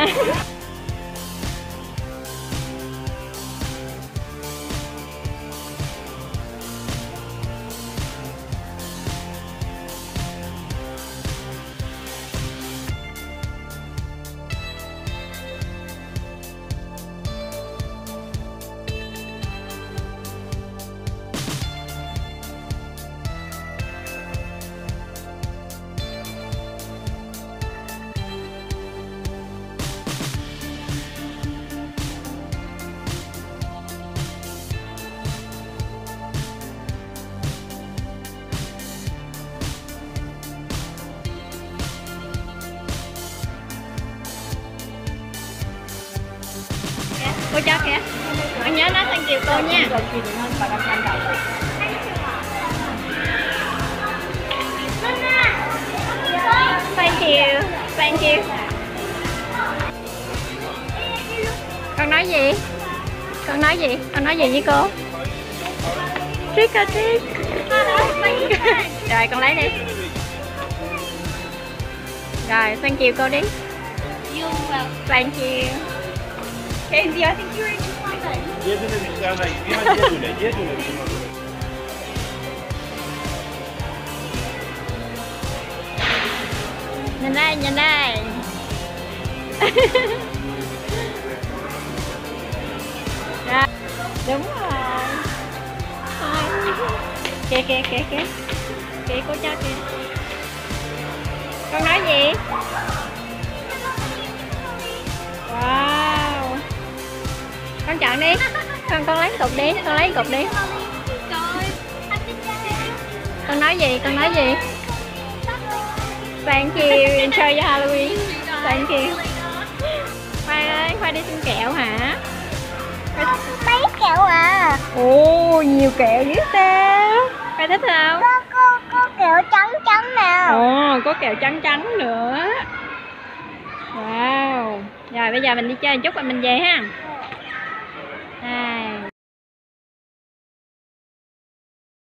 hả? Cô cho kìa. Con nhớ nói thank you cô nha. Thank you. Thank you. Con nói gì? Con nói gì? Con nói gì với cô? Trick or treat. Rồi con lấy đi. Rồi thank you cô đi. Thank you. Kenzie, I think you're Nhìn đây, nhìn đây. Rồi, đúng rồi. Kìa, kìa, kìa, kìa. Kìa, cô cho kìa. Con nói gì? Wow. Con chọn đi. Con lấy cục đi, con lấy cục đi. Con nói gì? Con nói gì? Thank you, enjoy your Halloween. Thank you. Khoai ơi, Khoai đi xin kẹo hả? Mấy kẹo à? Ồ, nhiều kẹo dữ ta. Khoai thích không? Có kẹo trắng trắng nào. Ồ, có kẹo trắng trắng nữa. Wow. Rồi bây giờ mình đi chơi một chút rồi mình về ha.